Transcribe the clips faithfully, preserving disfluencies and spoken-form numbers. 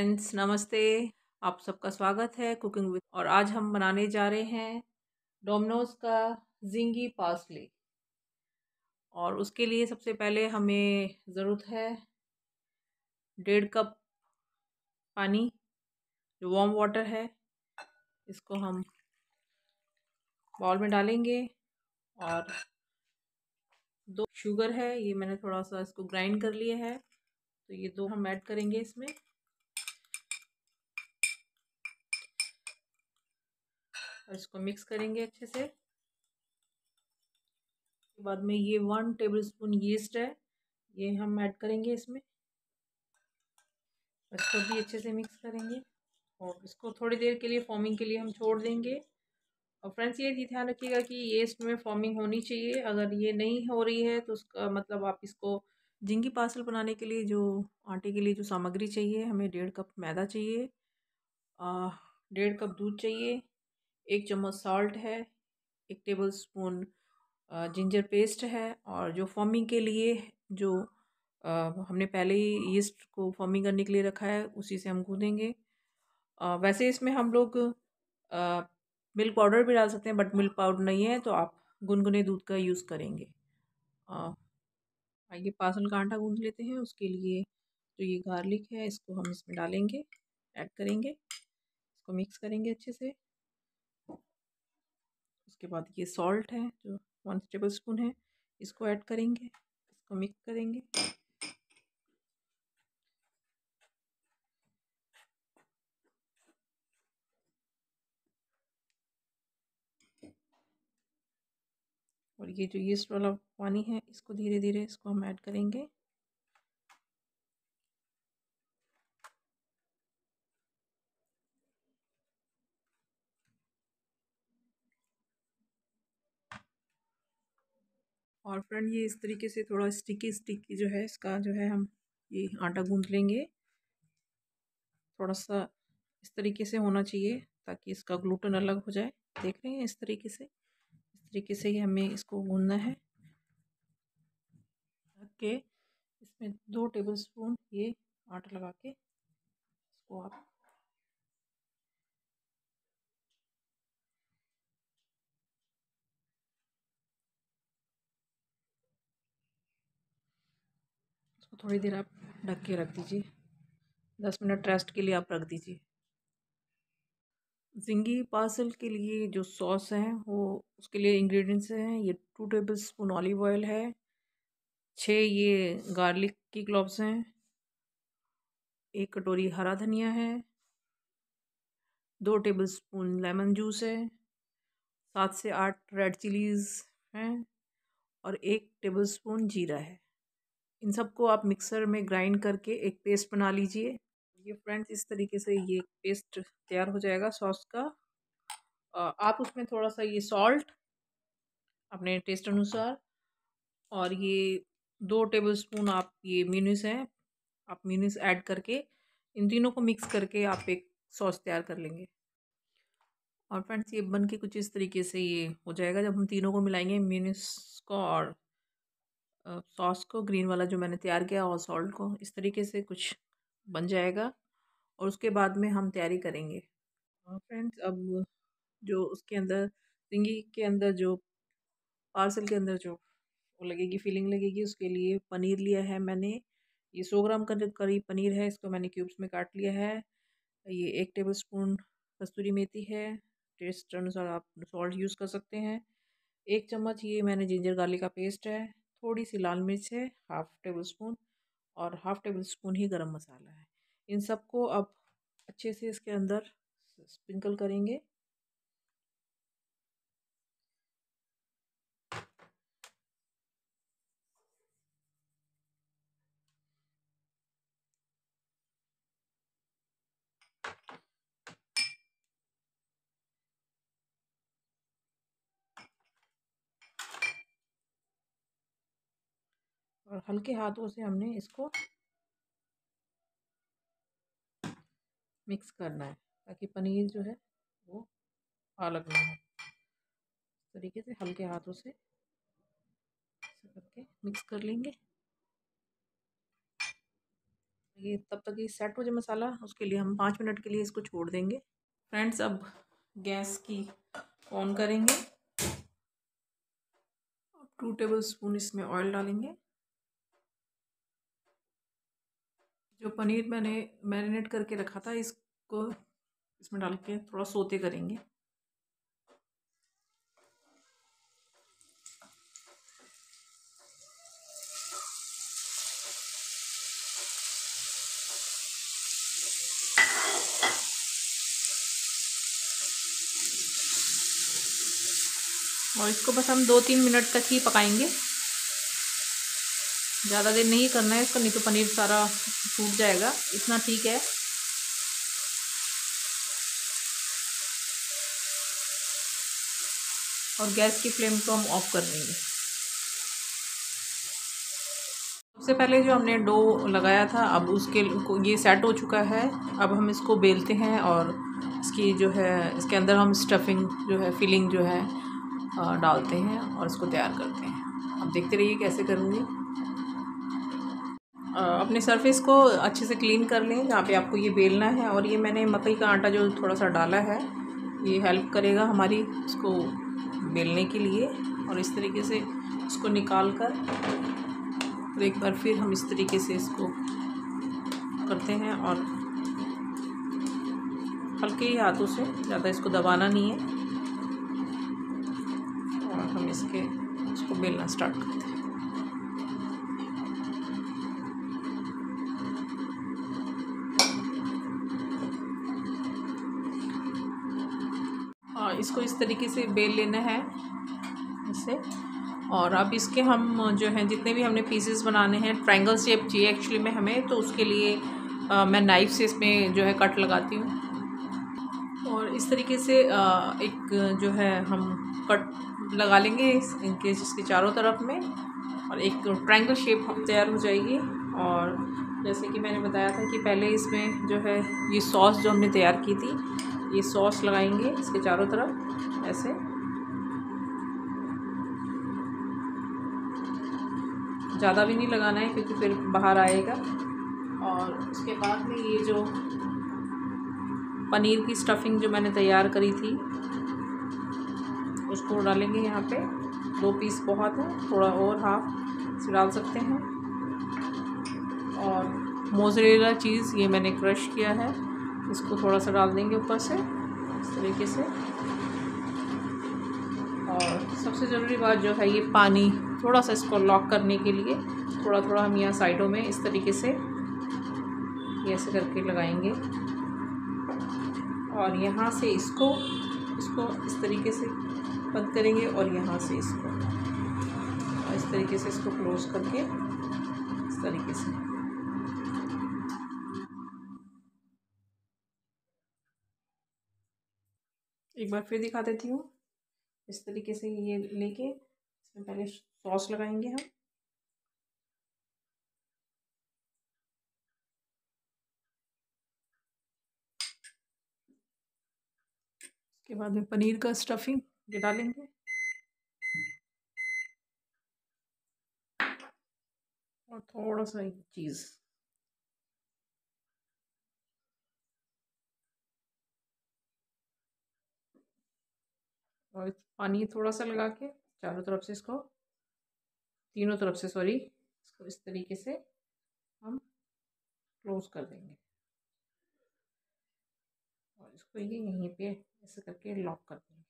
Friends नमस्ते। आप सबका स्वागत है कुकिंग विद। और आज हम बनाने जा रहे हैं डोमिनोज का जिंगी पार्सले। और उसके लिए सबसे पहले हमें ज़रूरत है डेढ़ कप पानी, जो वार्म वाटर है। इसको हम बाउल में डालेंगे। और दो शुगर है, ये मैंने थोड़ा सा इसको ग्राइंड कर लिया है, तो ये दो हम ऐड करेंगे इसमें। और इसको मिक्स करेंगे अच्छे से। बाद में ये वन टेबलस्पून यीस्ट है, ये हम ऐड करेंगे इसमें। इसको भी अच्छे से मिक्स करेंगे और इसको थोड़ी देर के लिए फॉर्मिंग के लिए हम छोड़ देंगे। और फ्रेंड्स ये ध्यान रखिएगा कि यीस्ट में फॉर्मिंग होनी चाहिए। अगर ये नहीं हो रही है तो उसका मतलब आप इसको जिंगी पार्सल बनाने के लिए जो आटे के लिए जो सामग्री चाहिए, हमें डेढ़ कप मैदा चाहिए, डेढ़ कप दूध चाहिए, एक चम्मच सॉल्ट है, एक टेबल स्पून जिंजर पेस्ट है। और जो फॉर्मिंग के लिए जो आ, हमने पहले ही यीस्ट को फॉर्मिंग करने के लिए रखा है, उसी से हम गूँदेंगे। वैसे इसमें हम लोग मिल्क पाउडर भी डाल सकते हैं, बट मिल्क पाउडर नहीं है तो आप गुनगुने दूध का यूज़ करेंगे। आइए पार्सल का आटा गूँध लेते हैं। उसके लिए जो ये गार्लिक है इसको हम इसमें डालेंगे, ऐड करेंगे, इसको मिक्स करेंगे अच्छे से। उसके बाद ये सॉल्ट है जो वन टेबल स्पून है, इसको ऐड करेंगे, इसको मिक्स करेंगे। और ये जो यीस्ट वाला पानी है, इसको धीरे धीरे इसको हम ऐड करेंगे। और फ्रेंड ये इस तरीके से थोड़ा स्टिकी स्टिकी जो है इसका जो है हम ये आटा गूंथ लेंगे। थोड़ा सा इस तरीके से होना चाहिए ताकि इसका ग्लूटेन अलग हो जाए। देख रहे हैं इस तरीके से, इस तरीके से ही हमें इसको गूंथना है। के इसमें दो टेबलस्पून ये आटा लगा के इसको आप इसको थोड़ी देर आप ढक के रख दीजिए। दस मिनट रेस्ट के लिए आप रख दीजिए। जिंगी पार्सल के लिए जो सॉस है वो उसके लिए इंग्रेडिएंट्स हैं, ये टू टेबलस्पून ऑलिव ऑयल है, छः ये गार्लिक की क्लॉव्स हैं, एक कटोरी हरा धनिया है, दो टेबलस्पून लेमन जूस है, सात से आठ रेड चिलीज़ हैं और एक टेबलस्पून जीरा है। इन सबको आप मिक्सर में ग्राइंड करके एक पेस्ट बना लीजिए। ये फ्रेंड्स इस तरीके से ये पेस्ट तैयार हो जाएगा सॉस का। आप उसमें थोड़ा सा ये सॉल्ट अपने टेस्ट अनुसार, और ये दो टेबलस्पून आप ये मेयोनीज है, आप मेयोनीज ऐड करके इन तीनों को मिक्स करके आप एक सॉस तैयार कर लेंगे। और फ्रेंड्स ये बन के कुछ इस तरीके से ये हो जाएगा जब हम तीनों को मिलाएंगे, मेयोनीज को और सॉस को, ग्रीन वाला जो मैंने तैयार किया, और सॉल्ट को। इस तरीके से कुछ बन जाएगा और उसके बाद में हम तैयारी करेंगे। फ्रेंड्स अब जो उसके अंदर जिंगी के अंदर जो पार्सल के अंदर जो वो लगेगी, फीलिंग लगेगी, उसके लिए पनीर लिया है मैंने। ये सौ ग्राम का करीब पनीर है, इसको मैंने क्यूब्स में काट लिया है। ये एक टेबलस्पून कस्तूरी मेथी है, टेस्ट अनुसार आप सॉल्ट यूज़ कर सकते हैं। एक चम्मच ये मैंने जिंजर गार्लिक का पेस्ट है, थोड़ी सी लाल मिर्च है हाफ टेबल स्पून, और हाफ टेबल स्पून ही गरम मसाला है। इन सबको अब अच्छे से इसके अंदर स्प्रिंकल करेंगे। और हल्के हाथों से हमने इसको मिक्स करना है ताकि पनीर जो है वो अलग ना हो। इस तरीके से हल्के हाथों से ऐसे करके मिक्स कर लेंगे। ये तब तक ये सेट हो जाए मसाला, उसके लिए हम पाँच मिनट के लिए इसको छोड़ देंगे। फ्रेंड्स, अब गैस की ऑन करेंगे। टू टेबल स्पून इसमें ऑयल डालेंगे। जो पनीर मैंने मैरिनेट करके रखा था इसको इसमें डाल के थोड़ा सोते करेंगे। और इसको बस हम दो तीन मिनट तक ही पकाएंगे, ज़्यादा देर नहीं करना है इसको, नहीं तो पनीर सारा टूट जाएगा। इतना ठीक है। और गैस की फ्लेम को हम ऑफ कर देंगे। सबसे पहले जो हमने डो लगाया था, अब उसके ये सेट हो चुका है। अब हम इसको बेलते हैं और इसकी जो है इसके अंदर हम स्टफिंग जो है फिलिंग जो है डालते हैं और इसको तैयार करते हैं। अब देखते रहिए कैसे करूँगी। अपने सरफेस को अच्छे से क्लीन कर लें जहाँ पे आपको ये बेलना है। और ये मैंने मकई का आटा जो थोड़ा सा डाला है, ये हेल्प करेगा हमारी इसको बेलने के लिए। और इस तरीके से इसको निकाल कर तो एक बार फिर हम इस तरीके से इसको करते हैं और हल्के ही हाथों से, ज़्यादा इसको दबाना नहीं है। और हम इसके इसको बेलना स्टार्ट करते हैं। और इसको इस तरीके से बेल लेना है इसे। और अब इसके हम जो है जितने भी हमने पीसेस बनाने हैं, ट्रायंगल शेप चाहिए एक्चुअली में हमें, तो उसके लिए आ, मैं नाइफ़ से इसमें जो है कट लगाती हूँ। और इस तरीके से आ, एक जो है हम कट लगा लेंगे इनके इसके चारों तरफ में, और एक ट्रायंगल शेप हम तैयार हो जाएगी। और जैसे कि मैंने बताया था कि पहले इसमें जो है ये सॉस जो हमने तैयार की थी, ये सॉस लगाएंगे इसके चारों तरफ ऐसे। ज़्यादा भी नहीं लगाना है क्योंकि फिर बाहर आएगा। और उसके बाद में ये जो पनीर की स्टफिंग जो मैंने तैयार करी थी उसको डालेंगे यहाँ पे। दो पीस बहुत है, थोड़ा और हाफ से डाल सकते हैं। और मोज़रेला चीज़ ये मैंने क्रश किया है, इसको थोड़ा सा डाल देंगे ऊपर से इस तरीके से। और सबसे ज़रूरी बात जो है ये पानी, थोड़ा सा इसको लॉक करने के लिए थोड़ा थोड़ा हम यहाँ साइडों में इस तरीके से ये ऐसे करके लगाएंगे। और यहाँ से इसको इसको इस तरीके से बंद करेंगे और यहाँ से इसको और इस तरीके से इसको क्लोज करके इस तरीके से। एक बार फिर दिखा देती हूँ। इस तरीके से ये लेके इसमें पहले सॉस लगाएंगे हम। उसके बाद में पनीर का स्टफिंग ये डालेंगे। और थोड़ा सा चीज़। और पानी थोड़ा सा लगा के चारों तरफ से इसको, तीनों तरफ से सॉरी, इसको इस तरीके से हम क्लोज कर देंगे। और इसको ये यहीं पे ऐसे करके लॉक कर देंगे।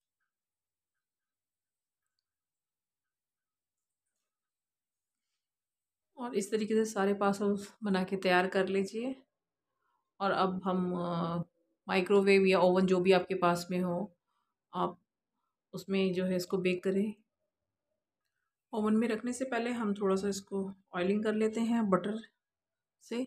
और इस तरीके से सारे पार्सल्स बना के तैयार कर लीजिए। और अब हम माइक्रोवेव या ओवन जो भी आपके पास में हो, आप उसमें जो है इसको बेक करें। ओवन में रखने से पहले हम थोड़ा सा इसको ऑयलिंग कर लेते हैं बटर से।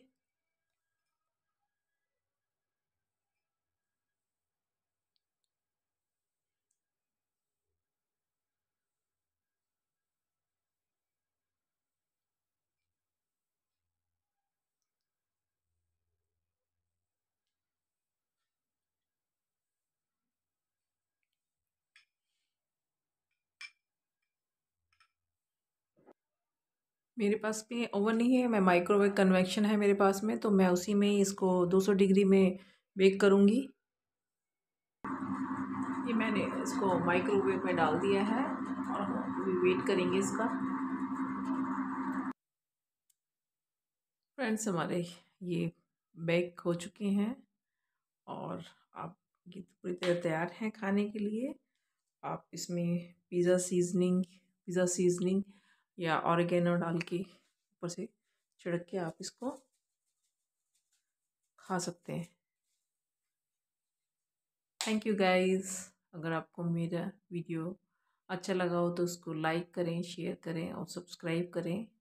मेरे पास में ओवन नहीं है, मैं माइक्रोवेव कन्वेक्शन है मेरे पास में, तो मैं उसी में ही इसको दो सौ डिग्री में बेक करूँगी। ये मैंने इसको माइक्रोवेव में डाल दिया है और हम अभी वेट करेंगे इसका। फ्रेंड्स, हमारे ये बेक हो चुके हैं और आप ये पूरी तरह तैयार हैं खाने के लिए। आप इसमें पिज़्ज़ा सीजनिंग पिज़्ज़ा सीजनिंग या ऑरिगेनो डाल के ऊपर से छिड़क के आप इसको खा सकते हैं। Thank you guys. अगर आपको मेरा वीडियो अच्छा लगा हो तो उसको लाइक करें, शेयर करें और सब्सक्राइब करें।